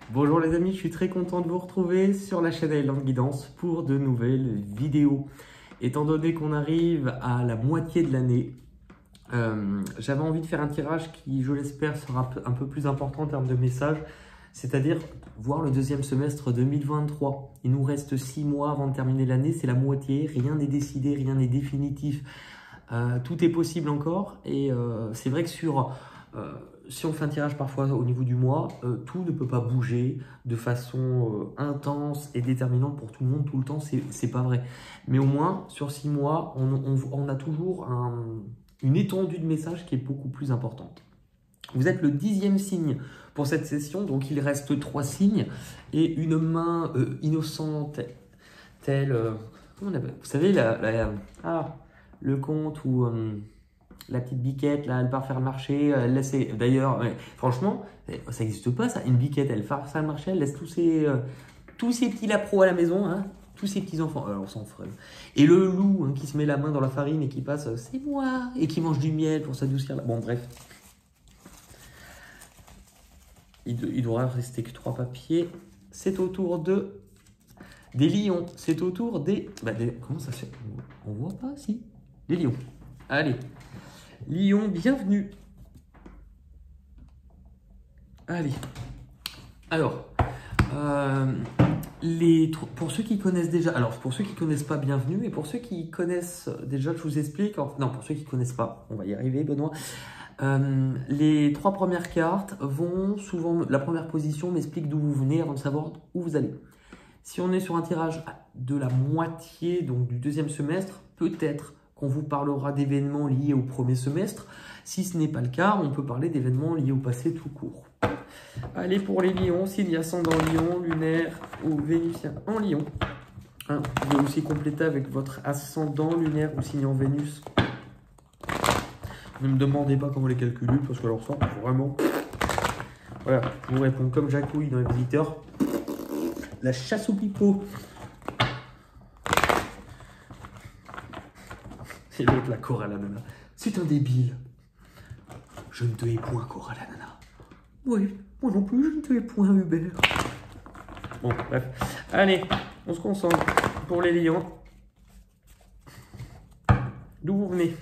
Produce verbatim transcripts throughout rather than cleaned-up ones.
Bonjour les amis, je suis très content de vous retrouver sur la chaîne Island Guidance pour de nouvelles vidéos. Étant donné qu'on arrive à la moitié de l'année, euh, j'avais envie de faire un tirage qui, je l'espère, sera un peu plus important en termes de messages, c'est-à-dire voir le deuxième semestre deux mille vingt-trois. Il nous reste six mois avant de terminer l'année, c'est la moitié, rien n'est décidé, rien n'est définitif, euh, tout est possible encore et euh, c'est vrai que sur... Euh, si on fait un tirage parfois au niveau du mois, euh, tout ne peut pas bouger de façon euh, intense et déterminante pour tout le monde tout le temps, c'est pas vrai. Mais au moins, sur six mois, on, on, on a toujours un, une étendue de messages qui est beaucoup plus importante. Vous êtes le dixième signe pour cette session, donc il reste trois signes et une main euh, innocente, telle, euh, comment on appelle, vous savez, la, la, ah, le conte où... Euh, la petite biquette, là, elle part faire le marché, elle laisse... D'ailleurs, ouais, franchement, ça n'existe pas, ça. Une biquette, elle part faire le marché, elle laisse tous ses, euh, tous ses petits lapros à la maison, hein, tous ses petits-enfants. Alors, on s'en ferait. Et le loup, hein, qui se met la main dans la farine et qui passe, euh, c'est moi, et qui mange du miel pour s'adoucir. Bon, bref. Il, il devra rester que trois papiers. C'est au tour de... des lions. C'est au tour des... Bah, des... Comment ça se fait? On voit pas, si. Des lions. Allez. Lion, bienvenue. Allez. Alors, euh, les, pour ceux qui connaissent déjà, alors pour ceux qui connaissent pas, bienvenue. Et pour ceux qui connaissent déjà, je vous explique. Non, pour ceux qui connaissent pas, on va y arriver, Benoît. Euh, les trois premières cartes vont souvent, la première position m'explique d'où vous venez avant de savoir où vous allez. Si on est sur un tirage de la moitié, donc du deuxième semestre, peut-être qu'on vous parlera d'événements liés au premier semestre. Si ce n'est pas le cas, on peut parler d'événements liés au passé tout court. Allez, pour les lions, signe ascendant lion, lunaire ou vénusien en lion. Hein, vous pouvez aussi compléter avec votre ascendant lunaire ou signe en Vénus. Ne me demandez pas comment les calculer, parce que alors ça, vraiment... Voilà, je vous réponds comme Jacouille dans les visiteurs. La chasse au pipeau. Et l'autre, la Cora la nana. C'est un débile. Je ne te hais point, Cora la nana. Oui, moi non plus, je ne te hais point, Hubert. Bon, bref. Allez, on se concentre pour les lions. D'où vous venez?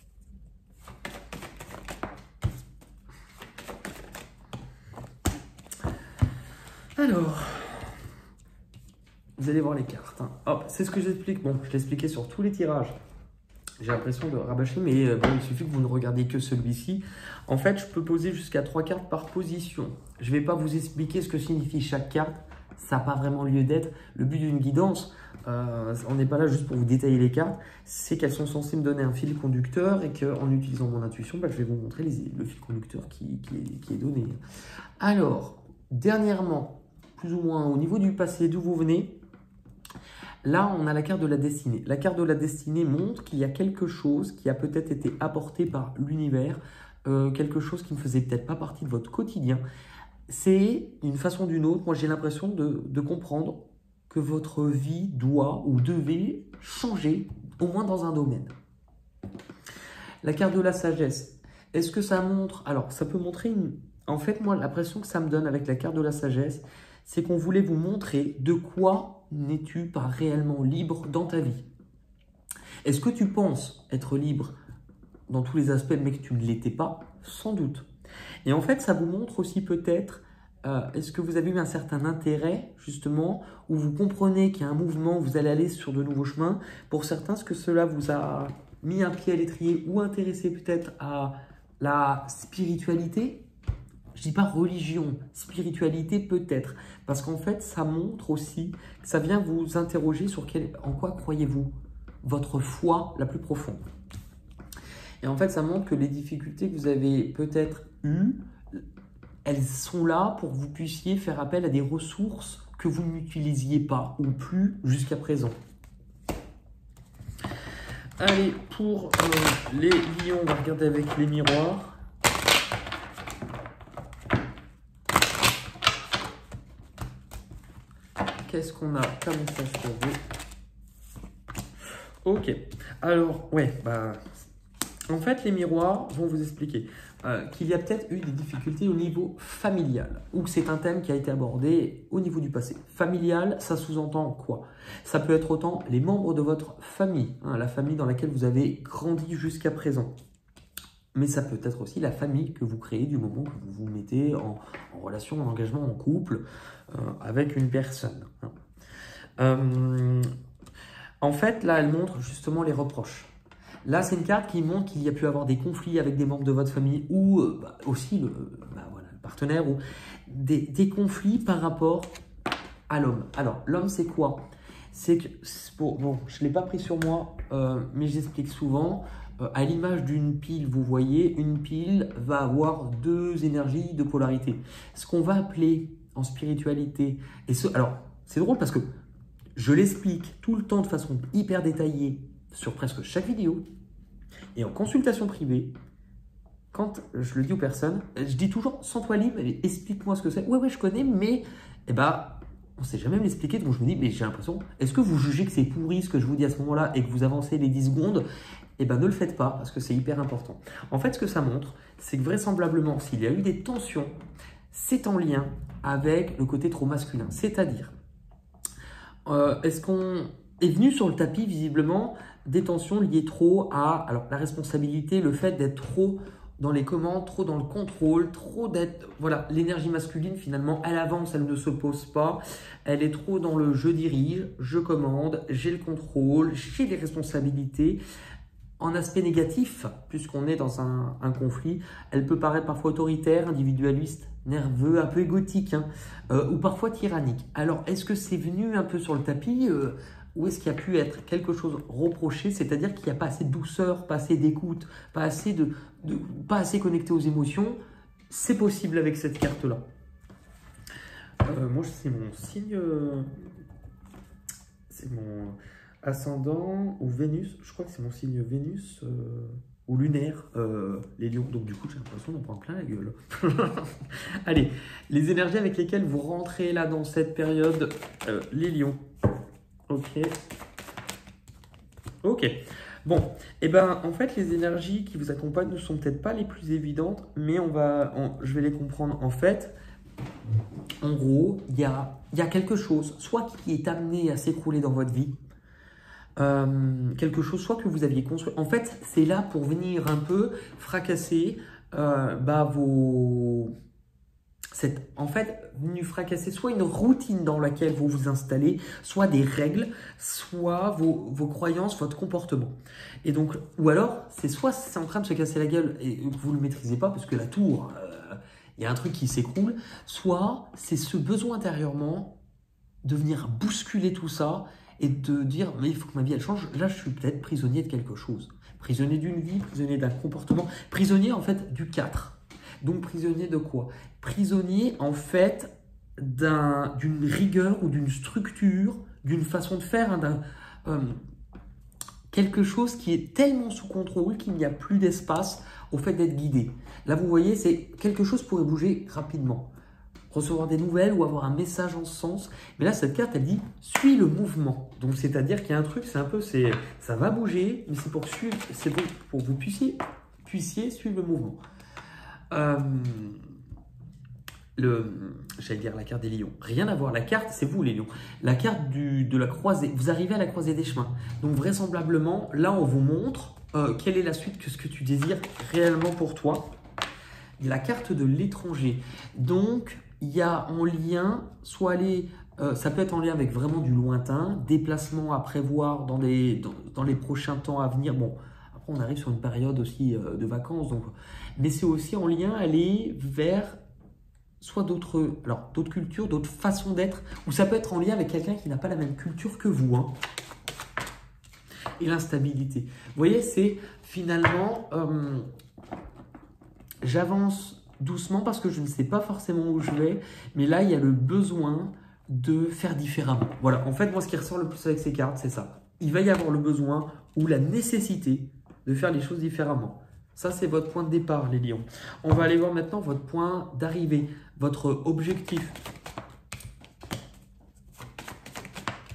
Alors, vous allez voir les cartes. Hein. Hop, c'est ce que j'explique. Bon, je l'ai expliqué sur tous les tirages. J'ai l'impression de rabâcher, mais bon, il suffit que vous ne regardiez que celui-ci. En fait, je peux poser jusqu'à trois cartes par position. Je ne vais pas vous expliquer ce que signifie chaque carte. Ça n'a pas vraiment lieu d'être. Le but d'une guidance, euh, on n'est pas là juste pour vous détailler les cartes. C'est qu'elles sont censées me donner un fil conducteur et qu'en utilisant mon intuition, bah, je vais vous montrer les, le fil conducteur qui, qui, est, qui est donné. Alors, dernièrement, plus ou moins au niveau du passé, d'où vous venez, là, on a la carte de la destinée. La carte de la destinée montre qu'il y a quelque chose qui a peut-être été apporté par l'univers, euh, quelque chose qui ne faisait peut-être pas partie de votre quotidien. C'est d'une façon ou d'une autre, moi j'ai l'impression de, de comprendre que votre vie doit ou devait changer, au moins dans un domaine. La carte de la sagesse, est-ce que ça montre... Alors, ça peut montrer une... En fait, moi, l'impression que ça me donne avec la carte de la sagesse, c'est qu'on voulait vous montrer de quoi n'es-tu pas réellement libre dans ta vie. Est-ce que tu penses être libre dans tous les aspects, mais que tu ne l'étais pas? Sans doute. Et en fait, ça vous montre aussi peut-être, euh, est-ce que vous avez eu un certain intérêt, justement, où vous comprenez qu'il y a un mouvement, vous allez aller sur de nouveaux chemins. Pour certains, est-ce que cela vous a mis un pied à l'étrier ou intéressé peut-être à la spiritualité? Je dis pas religion, spiritualité peut-être, parce qu'en fait, ça montre aussi, ça vient vous interroger sur quel, en quoi croyez-vous, votre foi la plus profonde. Et en fait, ça montre que les difficultés que vous avez peut-être eues, elles sont là pour que vous puissiez faire appel à des ressources que vous n'utilisiez pas ou plus jusqu'à présent. Allez, pour euh, les lions, on va regarder avec les miroirs. Qu'est-ce qu'on a comme message pour vous? Ok, alors, ouais, bah, En fait, les miroirs vont vous expliquer euh, qu'il y a peut-être eu des difficultés au niveau familial, ou que c'est un thème qui a été abordé au niveau du passé. Familial, ça sous-entend quoi? Ça peut être autant les membres de votre famille, hein, la famille dans laquelle vous avez grandi jusqu'à présent. Mais ça peut être aussi la famille que vous créez du moment que vous vous mettez en, en relation, en engagement, en couple euh, avec une personne. Hein. Euh, en fait, là, elle montre justement les reproches. Là, c'est une carte qui montre qu'il y a pu avoir des conflits avec des membres de votre famille ou euh, bah, aussi le, bah, voilà, le partenaire ou des, des conflits par rapport à l'homme. Alors, l'homme, c'est quoi? C'est que, pour, bon, je ne l'ai pas pris sur moi, euh, mais j'explique souvent, euh, à l'image d'une pile, vous voyez, une pile va avoir deux énergies de polarité. Ce qu'on va appeler en spiritualité, et ce, alors, c'est drôle parce que je l'explique tout le temps de façon hyper détaillée sur presque chaque vidéo, et en consultation privée, quand je le dis aux personnes, je dis toujours, sens-toi libre, explique-moi ce que c'est. Ouais, ouais, je connais, mais eh ben, on ne sait jamais me l'expliquer, donc je me dis, mais j'ai l'impression, est-ce que vous jugez que c'est pourri ce que je vous dis à ce moment-là et que vous avancez les dix secondes? Eh ben, ne le faites pas, parce que c'est hyper important. En fait, ce que ça montre, c'est que vraisemblablement, s'il y a eu des tensions, c'est en lien avec le côté trop masculin. C'est-à-dire, euh, est-ce qu'on est venu sur le tapis, visiblement, des tensions liées trop à alors, la responsabilité, le fait d'être trop dans les commandes, trop dans le contrôle, trop d'être... Voilà, l'énergie masculine, finalement, elle avance, elle ne se pose pas. Elle est trop dans le « je dirige, je commande, j'ai le contrôle, j'ai les responsabilités ». En aspect négatif, puisqu'on est dans un, un conflit, elle peut paraître parfois autoritaire, individualiste, nerveux, un peu égotique, hein, euh, ou parfois tyrannique. Alors, est-ce que c'est venu un peu sur le tapis euh, ou est-ce qu'il y a pu être quelque chose reproché, c'est-à-dire qu'il n'y a pas assez de douceur, pas assez d'écoute, pas assez de, de, pas assez connecté aux émotions? C'est possible avec cette carte-là. Euh, moi, c'est mon signe, euh, c'est mon ascendant ou Vénus. Je crois que c'est mon signe Vénus euh, ou lunaire, euh, les lions. Donc du coup, j'ai l'impression d'en prendre plein la gueule. Allez, les énergies avec lesquelles vous rentrez là dans cette période, euh, les lions. Ok. Ok. Bon, et eh ben en fait les énergies qui vous accompagnent ne sont peut-être pas les plus évidentes, mais on va, on, je vais les comprendre. En fait, en gros, il y a, y a quelque chose, soit qui est amené à s'écrouler dans votre vie, euh, quelque chose, soit que vous aviez construit. En fait, c'est là pour venir un peu fracasser euh, bah, vos... C'est en fait venu fracasser soit une routine dans laquelle vous vous installez, soit des règles, soit vos, vos croyances, votre comportement. Et donc, ou alors, c'est soit c'est en train de se casser la gueule et vous ne le maîtrisez pas parce que la tour, il euh, y a un truc qui s'écroule, soit c'est ce besoin intérieurement de venir bousculer tout ça et de dire, mais il faut que ma vie elle change. Là, je suis peut-être prisonnier de quelque chose. Prisonnier d'une vie, prisonnier d'un comportement, prisonnier en fait du quatre. Donc prisonnier de quoi? Prisonnier en fait d'un, d'une rigueur ou d'une structure, d'une façon de faire, hein, d'un, euh, quelque chose qui est tellement sous contrôle qu'il n'y a plus d'espace au fait d'être guidé. Là vous voyez, c'est quelque chose pourrait bouger rapidement. Recevoir des nouvelles ou avoir un message en ce sens. Mais là, cette carte, elle dit « suis le mouvement ». Donc, c'est-à-dire qu'il y a un truc, c'est un peu, c'est, ça va bouger, mais c'est pour, suivre, c'est pour, pour que vous puissiez, puissiez suivre le mouvement. Euh, le, j'allais dire la carte des lions. Rien à voir. La carte, c'est vous les lions. La carte du, de la croisée. Vous arrivez à la croisée des chemins. Donc, vraisemblablement, là, on vous montre euh, quelle est la suite que ce que tu désires réellement pour toi. Il y a la carte de l'étranger. Donc, il y a en lien, soit aller, euh, ça peut être en lien avec vraiment du lointain, déplacement à prévoir dans les, dans, dans les prochains temps à venir. Bon, après on arrive sur une période aussi euh, de vacances, donc, mais c'est aussi en lien aller vers soit d'autres, alors d'autres cultures, d'autres façons d'être, ou ça peut être en lien avec quelqu'un qui n'a pas la même culture que vous. Hein. Et l'instabilité. Vous voyez, c'est finalement, euh, j'avance doucement parce que je ne sais pas forcément où je vais, mais là, il y a le besoin de faire différemment. Voilà, en fait, moi, ce qui ressort le plus avec ces cartes, c'est ça. Il va y avoir le besoin ou la nécessité de faire les choses différemment. Ça, c'est votre point de départ, les lions. On va aller voir maintenant votre point d'arrivée, votre objectif.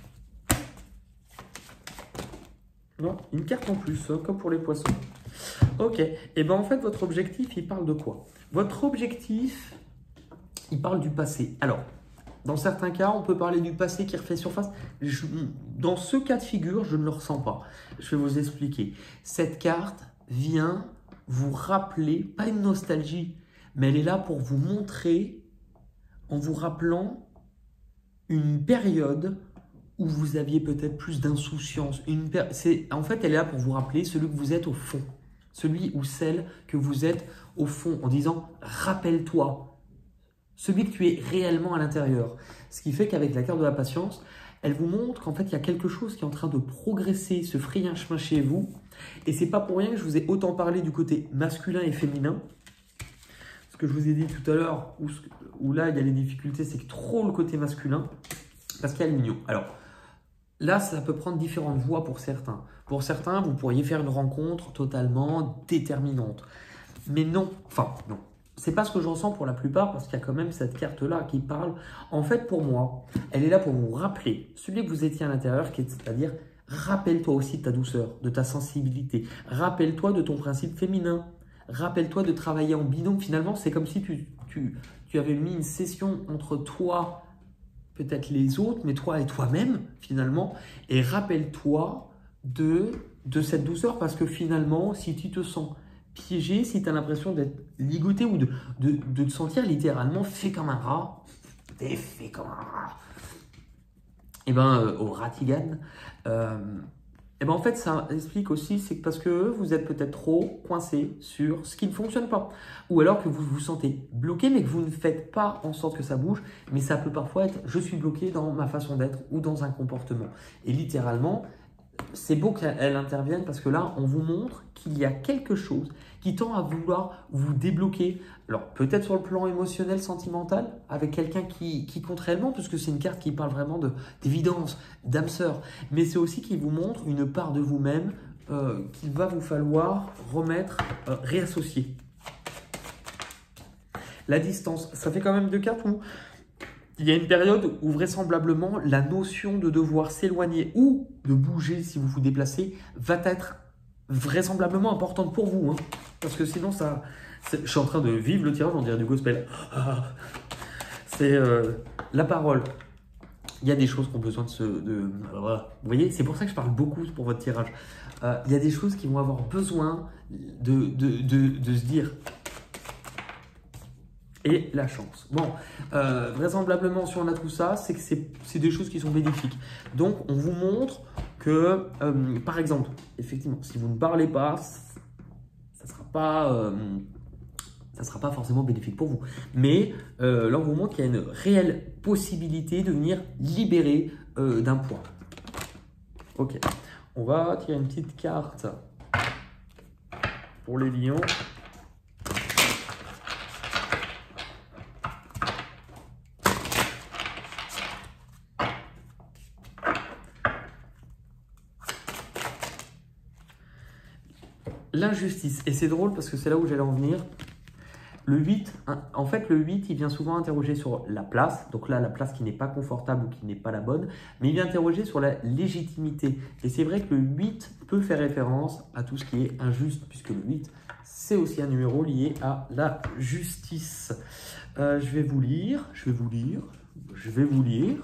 Non, une carte en plus, hein, comme pour les poissons. Ok, et bien en fait, votre objectif, il parle de quoi? Votre objectif, il parle du passé. Alors, dans certains cas, on peut parler du passé qui refait surface. Je, dans ce cas de figure, je ne le ressens pas. Je vais vous expliquer. Cette carte vient vous rappeler, pas une nostalgie, mais elle est là pour vous montrer, en vous rappelant une période où vous aviez peut-être plus d'insouciance. Une per... En fait, elle est là pour vous rappeler celui que vous êtes au fond. Celui ou celle que vous êtes au fond, en disant « rappelle-toi ». Celui que tu es réellement à l'intérieur. Ce qui fait qu'avec la carte de la patience, elle vous montre qu'en fait, il y a quelque chose qui est en train de progresser, se frayer un chemin chez vous. Et c'est pas pour rien que je vous ai autant parlé du côté masculin et féminin. Ce que je vous ai dit tout à l'heure, où, où là, il y a les difficultés, c'est que trop le côté masculin, parce qu'il y a l'union. Alors, là, ça peut prendre différentes voies pour certains. Pour certains, vous pourriez faire une rencontre totalement déterminante. Mais non, enfin, non. C'est pas ce que je ressens pour la plupart parce qu'il y a quand même cette carte-là qui parle. En fait, pour moi, elle est là pour vous rappeler celui que vous étiez à l'intérieur, c'est-à-dire rappelle-toi aussi de ta douceur, de ta sensibilité. Rappelle-toi de ton principe féminin. Rappelle-toi de travailler en binôme. Finalement, c'est comme si tu, tu, tu avais mis une session entre toi, peut-être les autres, mais toi et toi-même, finalement. Et rappelle-toi de, de cette douceur parce que finalement, si tu te sens piégé, si tu as l'impression d'être ligoté ou de, de, de te sentir littéralement fait comme un rat, t'es fait comme un rat, et bien euh, au ratigan, euh, et ben en fait ça explique aussi, c'est parce que vous êtes peut-être trop coincé sur ce qui ne fonctionne pas, ou alors que vous vous sentez bloqué mais que vous ne faites pas en sorte que ça bouge, mais ça peut parfois être je suis bloqué dans ma façon d'être ou dans un comportement, et littéralement c'est beau qu'elle intervienne parce que là, on vous montre qu'il y a quelque chose qui tend à vouloir vous débloquer. Alors, peut-être sur le plan émotionnel, sentimental, avec quelqu'un qui, qui compte réellement, puisque c'est une carte qui parle vraiment d'évidence, d'âme sœur. Mais c'est aussi qui vous montre une part de vous-même euh, qu'il va vous falloir remettre, euh, réassocier. La distance, ça fait quand même deux cartes où il y a une période où vraisemblablement la notion de devoir s'éloigner ou de bouger si vous vous déplacez va être vraisemblablement importante pour vous. Hein, parce que sinon, ça, je suis en train de vivre le tirage, on dirait du gospel. C'est euh, la parole. Il y a des choses qui ont besoin de se... De, voilà. Vous voyez, c'est pour ça que je parle beaucoup pour votre tirage. Euh, il y a des choses qui vont avoir besoin de, de, de, de se dire... Et la chance. Bon, euh, vraisemblablement, si on a tout ça, c'est que c'est des choses qui sont bénéfiques. Donc, on vous montre que, euh, par exemple, effectivement, si vous ne parlez pas, ça ne sera pas, euh, ça sera pas forcément bénéfique pour vous. Mais euh, là, on vous montre qu'il y a une réelle possibilité de venir libérer euh, d'un poids. Ok, on va tirer une petite carte pour les lions. L'injustice, et c'est drôle parce que c'est là où j'allais en venir. Le huit, en fait, le huit, il vient souvent interroger sur la place. Donc là, la place qui n'est pas confortable ou qui n'est pas la bonne. Mais il vient interroger sur la légitimité. Et c'est vrai que le huit peut faire référence à tout ce qui est injuste, puisque le huit, c'est aussi un numéro lié à la justice. Euh, je vais vous lire, je vais vous lire, je vais vous lire.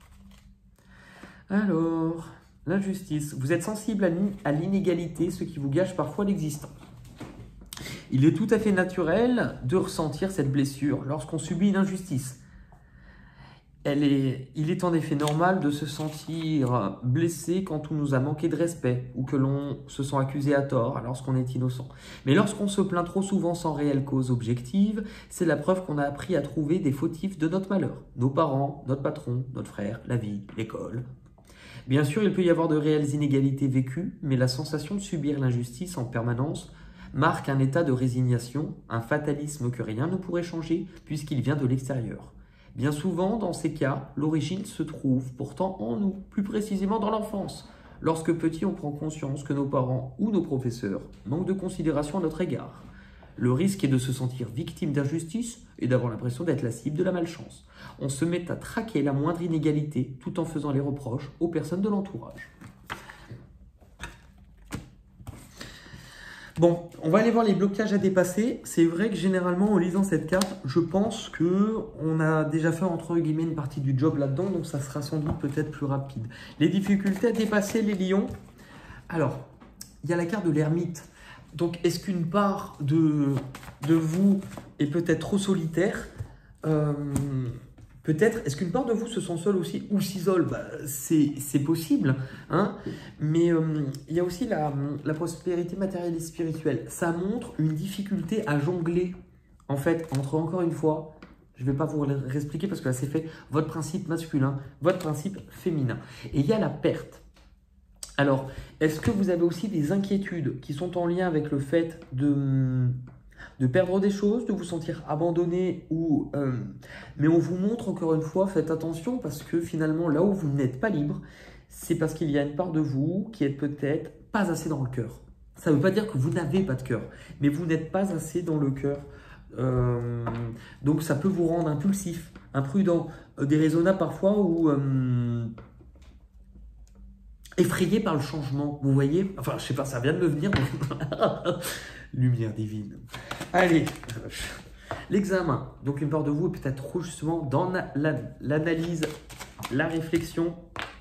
Alors... L'injustice. Vous êtes sensible à l'inégalité, ce qui vous gâche parfois l'existence. Il est tout à fait naturel de ressentir cette blessure lorsqu'on subit une injustice. Elle est, il est en effet normal de se sentir blessé quand on nous a manqué de respect ou que l'on se sent accusé à tort lorsqu'on est innocent. Mais lorsqu'on se plaint trop souvent sans réelle cause objective, c'est la preuve qu'on a appris à trouver des fautifs de notre malheur. Nos parents, notre patron, notre frère, la vie, l'école... Bien sûr, il peut y avoir de réelles inégalités vécues, mais la sensation de subir l'injustice en permanence marque un état de résignation, un fatalisme que rien ne pourrait changer puisqu'il vient de l'extérieur. Bien souvent, dans ces cas, l'origine se trouve pourtant en nous, plus précisément dans l'enfance. Lorsque petit, on prend conscience que nos parents ou nos professeurs manquent de considération à notre égard. Le risque est de se sentir victime d'injustice et d'avoir l'impression d'être la cible de la malchance. On se met à traquer la moindre inégalité tout en faisant les reproches aux personnes de l'entourage. Bon, on va aller voir les blocages à dépasser. C'est vrai que généralement, en lisant cette carte, je pense qu'on a déjà fait entre guillemets une partie du job là-dedans, donc ça sera sans doute peut-être plus rapide. Les difficultés à dépasser, les lions. Alors, il y a la carte de l'ermite. Donc, est-ce qu'une part de, de vous est peut-être trop solitaire? euh, Peut-être, est-ce qu'une part de vous se sent seule aussi ou s'isole? Bah, c'est possible, hein. Mais euh, il y a aussi la, la prospérité matérielle et spirituelle. Ça montre une difficulté à jongler, en fait, entre, encore une fois, je ne vais pas vous réexpliquer parce que là c'est fait, votre principe masculin, votre principe féminin. Et il y a la perte. Alors, est-ce que vous avez aussi des inquiétudes qui sont en lien avec le fait de... de perdre des choses, de vous sentir abandonné ou... Euh, mais on vous montre encore une fois, faites attention parce que finalement, là où vous n'êtes pas libre, c'est parce qu'il y a une part de vous qui est peut-être pas assez dans le cœur. Ça ne veut pas dire que vous n'avez pas de cœur, mais vous n'êtes pas assez dans le cœur. Euh, donc ça peut vous rendre impulsif, imprudent, euh, déraisonnable parfois ou... Euh, effrayé par le changement, vous voyez? Enfin, je sais pas, ça vient de me venir. Lumière divine. Allez, l'examen. Donc, une part de vous est peut-être trop justement dans l'analyse, la réflexion.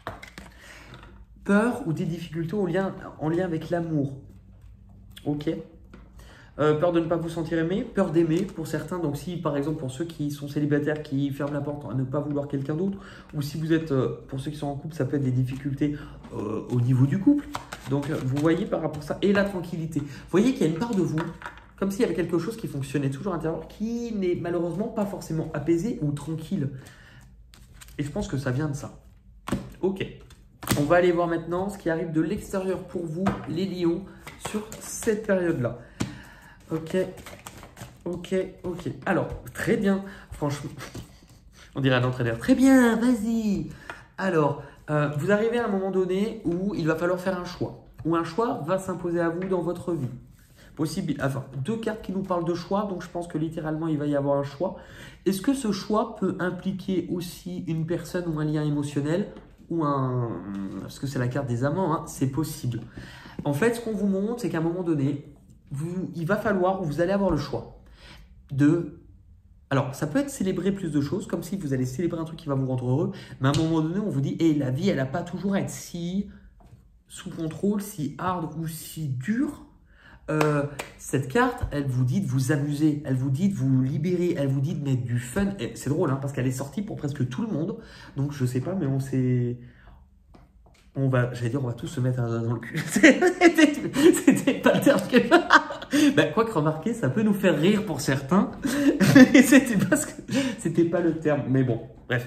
Peur ou des difficultés en lien, en lien avec l'amour. Ok. Euh, peur de ne pas vous sentir aimé, peur d'aimer pour certains. Donc si par exemple pour ceux qui sont célibataires, qui ferment la porte à ne pas vouloir quelqu'un d'autre, ou si vous êtes, euh, pour ceux qui sont en couple, ça peut être des difficultés euh, au niveau du couple. Donc vous voyez par rapport à ça, et la tranquillité. Vous voyez qu'il y a une part de vous, comme s'il y avait quelque chose qui fonctionnait toujours à l'intérieur, qui n'est malheureusement pas forcément apaisé ou tranquille. Et je pense que ça vient de ça. Ok. On va aller voir maintenant ce qui arrive de l'extérieur pour vous, les lions, sur cette période-là. Ok, ok, ok. Alors, très bien. Franchement, on dirait un entraîneur. Très bien, vas-y. Alors, euh, vous arrivez à un moment donné où il va falloir faire un choix. Où un choix va s'imposer à vous dans votre vie. Possible, enfin, deux cartes qui nous parlent de choix, donc je pense que littéralement, il va y avoir un choix. Est-ce que ce choix peut impliquer aussi une personne ou un lien émotionnel ou un... Parce que c'est la carte des amants, hein, c'est possible. En fait, ce qu'on vous montre, c'est qu'à un moment donné, Vous, il va falloir, vous allez avoir le choix de... Alors, ça peut être célébrer plus de choses, comme si vous allez célébrer un truc qui va vous rendre heureux, mais à un moment donné, on vous dit, hey, la vie, elle n'a pas toujours à être si sous contrôle, si hard ou si dure. Euh, cette carte, elle vous dit de vous amuser, elle vous dit de vous libérer, elle vous dit de mettre du fun. C'est drôle, hein, parce qu'elle est sortie pour presque tout le monde, donc je sais pas, mais on s'est... On va, j'allais dire, on va tous se mettre un doigt dans le cul. C'était pas le terme que... ben, quoi que remarquez, ça peut nous faire rire pour certains. C'était parce que c'était pas le terme. Mais bon, bref.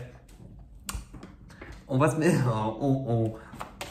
On va se mettre en... en, en...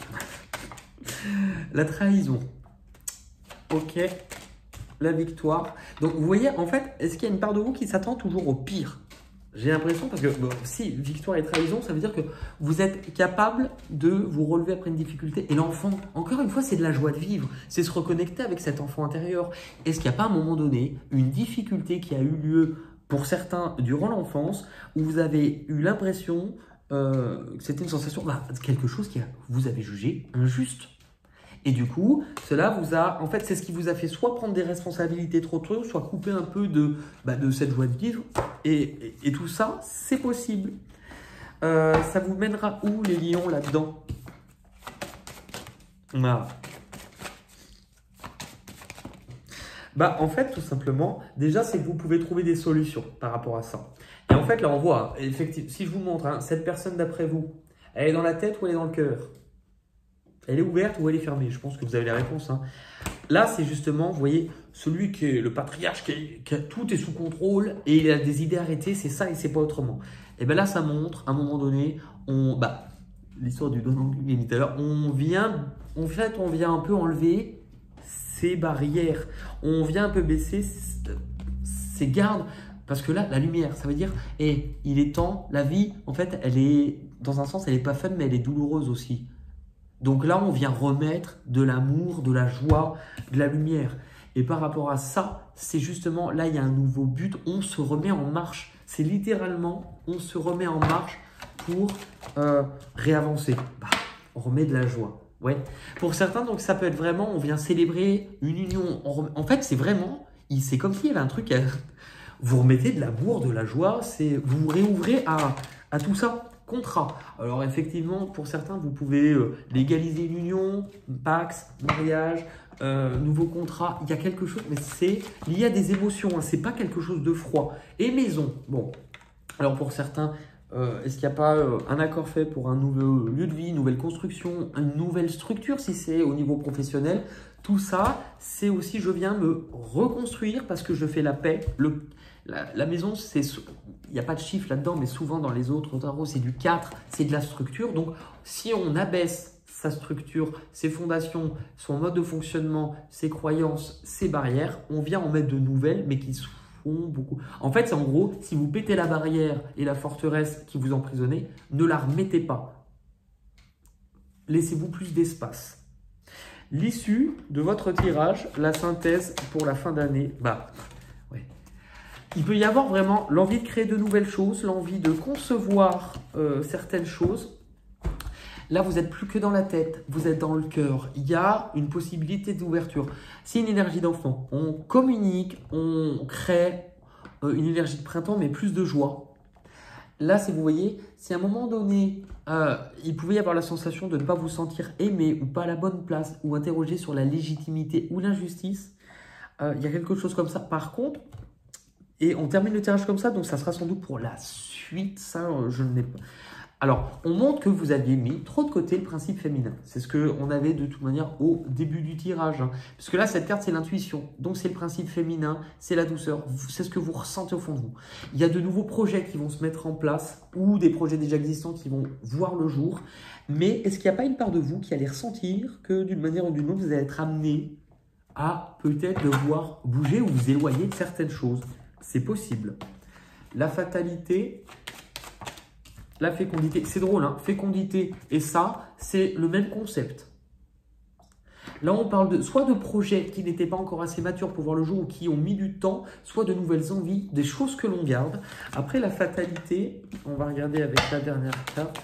La trahison. Ok. La victoire. Donc, vous voyez, en fait, est-ce qu'il y a une part de vous qui s'attend toujours au pire? J'ai l'impression, parce que bon, si victoire et trahison, ça veut dire que vous êtes capable de vous relever après une difficulté. Et l'enfant, encore une fois, c'est de la joie de vivre. C'est se reconnecter avec cet enfant intérieur. Est-ce qu'il n'y a pas à un moment donné une difficulté qui a eu lieu pour certains durant l'enfance où vous avez eu l'impression euh, que c'était une sensation, bah, quelque chose que vous avez jugé injuste? Et du coup, cela vous a, en fait, c'est ce qui vous a fait soit prendre des responsabilités trop tôt, soit couper un peu de, bah, de cette joie de vivre. Et, et, et tout ça, c'est possible. Euh, ça vous mènera où, les lions, là-dedans? Ah. Bah, en fait, tout simplement, déjà, c'est que vous pouvez trouver des solutions par rapport à ça. Et en fait, là, on voit, effectivement, si je vous montre, hein, cette personne d'après vous, elle est dans la tête ou elle est dans le cœur? Elle est ouverte ou elle est fermée? Je pense que vous avez la réponse. Hein. Là, c'est justement, vous voyez, celui qui est le patriarche, qui, est, qui a tout est sous contrôle et il a des idées arrêtées, c'est ça et c'est pas autrement. Et bien là, ça montre, à un moment donné, on, bah, l'histoire du don tout à l'heure, on vient, en fait, on vient un peu enlever ces barrières. On vient un peu baisser ces gardes. Parce que là, la lumière, ça veut dire, et il est temps, la vie, en fait, elle est, dans un sens, elle n'est pas fun, mais elle est douloureuse aussi. Donc là, on vient remettre de l'amour, de la joie, de la lumière. Et par rapport à ça, c'est justement, là, il y a un nouveau but. On se remet en marche. C'est littéralement, on se remet en marche pour euh, réavancer. Bah, on remet de la joie, Ouais. Pour certains, donc ça peut être vraiment, on vient célébrer une union. En, en fait, c'est vraiment, c'est comme s'il y avait un truc, à, vous remettez de l'amour, de la joie, c'est, vous vous réouvrez à, à tout ça. Contrat. Alors effectivement, pour certains, vous pouvez euh, légaliser une union, pax, mariage, euh, nouveau contrat. Il y a quelque chose, mais c'est lié à des émotions. Hein, c'est pas quelque chose de froid. Et maison. Bon. Alors pour certains, euh, est-ce qu'il n'y a pas euh, un accord fait pour un nouveau lieu de vie, une nouvelle construction, une nouvelle structure si c'est au niveau professionnel? Tout ça, c'est aussi je viens me reconstruire parce que je fais la paix. Le, la, la maison, c'est, il n'y a pas de chiffre là-dedans, mais souvent dans les autres tarots, c'est du quatre, c'est de la structure. Donc si on abaisse sa structure, ses fondations, son mode de fonctionnement, ses croyances, ses barrières, on vient en mettre de nouvelles, mais qui sont beaucoup. En fait, c'est en gros, si vous pétez la barrière et la forteresse qui vous emprisonnez, ne la remettez pas. Laissez-vous plus d'espace. L'issue de votre tirage, la synthèse pour la fin d'année, bah, ouais. Il peut y avoir vraiment l'envie de créer de nouvelles choses, l'envie de concevoir euh, certaines choses. Là, vous n'êtes plus que dans la tête, vous êtes dans le cœur. Il y a une possibilité d'ouverture. C'est une énergie d'enfant. On communique, on crée euh, une énergie de printemps, mais plus de joie. Là, si vous voyez, si à un moment donné, euh, il pouvait y avoir la sensation de ne pas vous sentir aimé ou pas à la bonne place ou interrogé sur la légitimité ou l'injustice, euh, il y a quelque chose comme ça. Par contre, et on termine le tirage comme ça, donc ça sera sans doute pour la suite. Ça, euh, je n'ai pas... Alors, on montre que vous aviez mis trop de côté le principe féminin. C'est ce qu'on avait de toute manière au début du tirage. Hein. Parce que là, cette carte, c'est l'intuition. Donc, c'est le principe féminin, c'est la douceur. C'est ce que vous ressentez au fond de vous. Il y a de nouveaux projets qui vont se mettre en place ou des projets déjà existants qui vont voir le jour. Mais est-ce qu'il n'y a pas une part de vous qui allait ressentir que d'une manière ou d'une autre, vous allez être amené à peut-être devoir bouger ou vous éloigner de certaines choses? C'est possible. La fatalité... La fécondité, c'est drôle, hein, fécondité et ça, c'est le même concept. Là, on parle de, soit de projets qui n'étaient pas encore assez matures pour voir le jour ou qui ont mis du temps, soit de nouvelles envies, des choses que l'on garde. Après, la fatalité, on va regarder avec la dernière carte,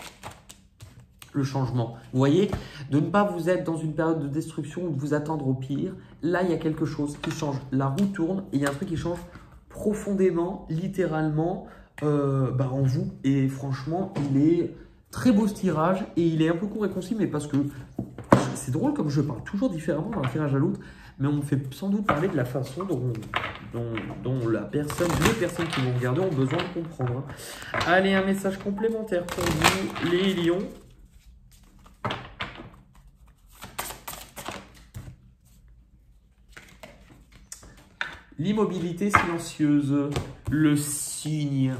le changement. Vous voyez, de ne pas vous être dans une période de destruction ou de vous attendre au pire. Là, il y a quelque chose qui change. La roue tourne et il y a un truc qui change profondément, littéralement, Euh, bah en vous, et franchement il est très beau ce tirage et il est un peu court et concis, mais parce que c'est drôle comme je parle toujours différemment d'un tirage à l'autre, mais on me fait sans doute parler de la façon dont, dont, dont la personne, les personnes qui vont regarder ont besoin de comprendre. Allez, un message complémentaire pour vous les lions. L'immobilité silencieuse, le signe.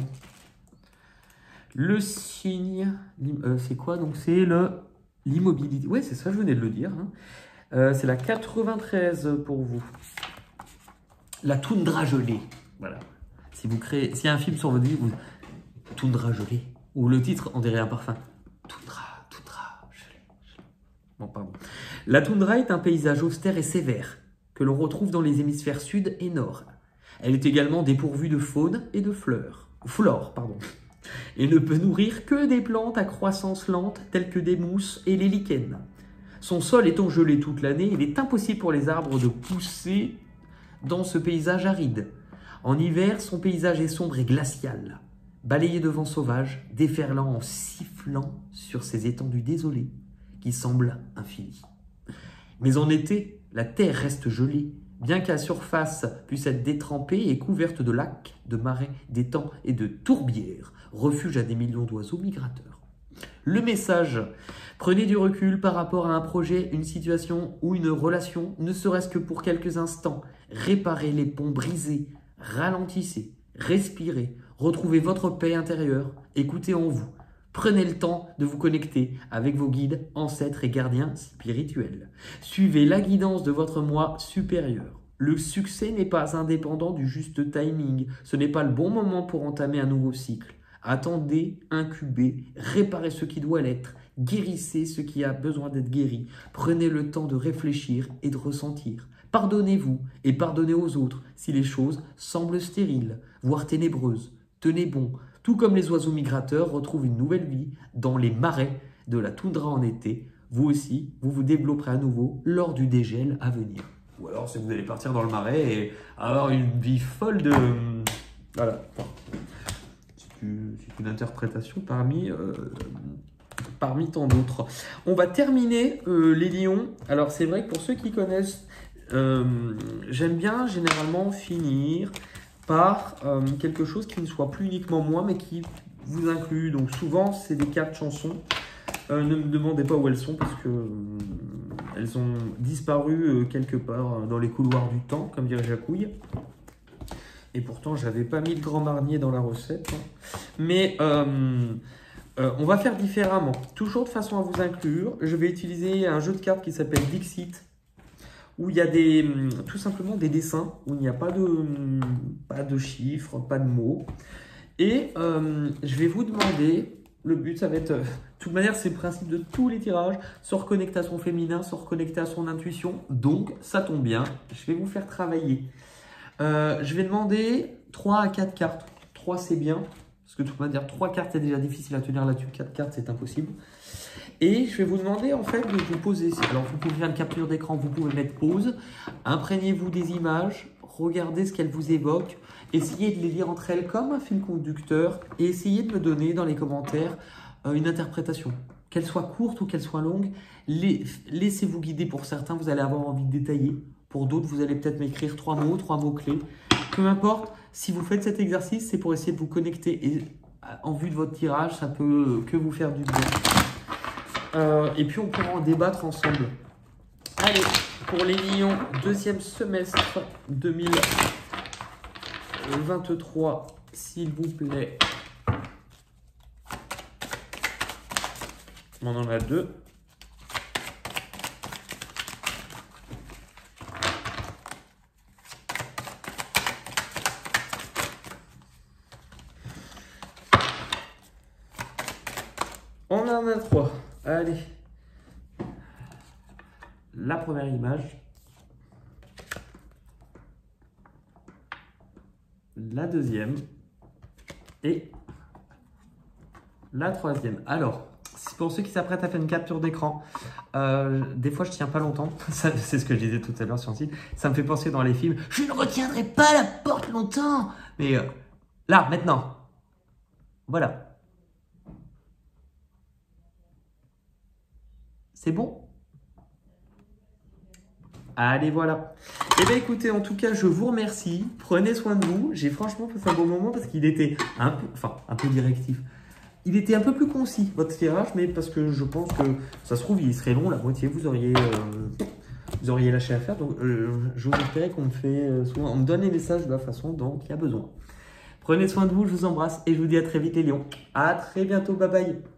Le signe, euh, c'est quoi donc? C'est le l'immobilité. Ouais, c'est ça, je venais de le dire. Hein. Euh, c'est la quatre-vingt-treize pour vous. La toundra gelée. Voilà. Si vous créez, s'il y a un film sur votre vie, vous toundra gelée. Ou le titre, on dirait un parfum. Toundra, toundra gelée. Bon, pardon. La toundra est un paysage austère et sévère que l'on retrouve dans les hémisphères sud et nord. Elle est également dépourvue de faune et de fleurs, flore, pardon, et ne peut nourrir que des plantes à croissance lente telles que des mousses et les lichens. Son sol étant gelé toute l'année, il est impossible pour les arbres de pousser dans ce paysage aride. En hiver, son paysage est sombre et glacial, balayé de vents sauvages, déferlant en sifflant sur ces étendues désolées qui semblent infinies. Mais en été, la terre reste gelée, bien qu'à surface puisse être détrempée et couverte de lacs, de marais, d'étangs et de tourbières, refuge à des millions d'oiseaux migrateurs. Le message, prenez du recul par rapport à un projet, une situation ou une relation, ne serait-ce que pour quelques instants. Réparez les ponts brisés, ralentissez, respirez, retrouvez votre paix intérieure, écoutez en vous. Prenez le temps de vous connecter avec vos guides, ancêtres et gardiens spirituels. Suivez la guidance de votre moi supérieur. Le succès n'est pas indépendant du juste timing. Ce n'est pas le bon moment pour entamer un nouveau cycle. Attendez, incubez, réparez ce qui doit l'être, guérissez ce qui a besoin d'être guéri. Prenez le temps de réfléchir et de ressentir. Pardonnez-vous et pardonnez aux autres si les choses semblent stériles, voire ténébreuses. Tenez bon. Tout comme les oiseaux migrateurs retrouvent une nouvelle vie dans les marais de la toundra en été, vous aussi, vous vous développerez à nouveau lors du dégel à venir. Ou alors, c'est que vous allez partir dans le marais et avoir une vie folle de... Voilà. Enfin, c'est une interprétation parmi, euh, parmi tant d'autres. On va terminer euh, les lions. Alors, c'est vrai que pour ceux qui connaissent, euh, j'aime bien généralement finir par euh, quelque chose qui ne soit plus uniquement moi, mais qui vous inclut. Donc, souvent, c'est des cartes chansons. Euh, ne me demandez pas où elles sont parce que euh, elles ont disparu euh, quelque part dans les couloirs du temps, comme dirait Jacouille. Et pourtant, j'avais pas mis le Grand Marnier dans la recette. Hein. Mais euh, euh, on va faire différemment. Toujours de façon à vous inclure. Je vais utiliser un jeu de cartes qui s'appelle Dixit, où il y a des, tout simplement des dessins, où il n'y a pas de, pas de chiffres, pas de mots. Et euh, je vais vous demander... Le but, ça va être, de toute manière, c'est le principe de tous les tirages, se reconnecter à son féminin, se reconnecter à son intuition. Donc, ça tombe bien, je vais vous faire travailler. Euh, je vais demander trois à quatre cartes. trois, c'est bien, parce que de toute manière, trois cartes, c'est déjà difficile à tenir là-dessus. quatre cartes, c'est impossible. Et je vais vous demander, en fait, de vous poser. Alors, vous pouvez faire une capture d'écran, vous pouvez mettre pause. Imprégnez-vous des images, regardez ce qu'elles vous évoquent. Essayez de les lire entre elles comme un fil conducteur et essayez de me donner dans les commentaires euh, une interprétation. Qu'elle soit courte ou qu'elle soit longue, les, laissez-vous guider. Pour certains, vous allez avoir envie de détailler. Pour d'autres, vous allez peut-être m'écrire trois mots, trois mots-clés. Peu importe, si vous faites cet exercice, c'est pour essayer de vous connecter. Et en vue de votre tirage, ça peut que vous faire du bien. Euh, et puis, on pourra en débattre ensemble. Allez, pour les lions, deuxième semestre deux mille vingt-trois, s'il vous plaît. On en a deux. On en a trois. Allez. La première image. La deuxième. Et la troisième. Alors, pour ceux qui s'apprêtent à faire une capture d'écran, euh, des fois je tiens pas longtemps. C'est ce que je disais tout à l'heure sur le site. Ça me fait penser dans les films. Je ne retiendrai pas la porte longtemps. Mais euh, là, maintenant. Voilà. C'est bon? Allez, voilà. Eh bien, écoutez, en tout cas, je vous remercie. Prenez soin de vous. J'ai franchement passé un bon moment parce qu'il était un peu, enfin, un peu directif. Il était un peu plus concis, votre tirage, mais parce que je pense que ça se trouve, il serait long, la moitié, vous auriez, euh, vous auriez lâché à faire. Donc, euh, je vous espérais qu'on me fait euh, souvent, on me donne les messages de la façon dont il y a besoin. Prenez soin de vous, je vous embrasse et je vous dis à très vite, les lions. À très bientôt, bye bye.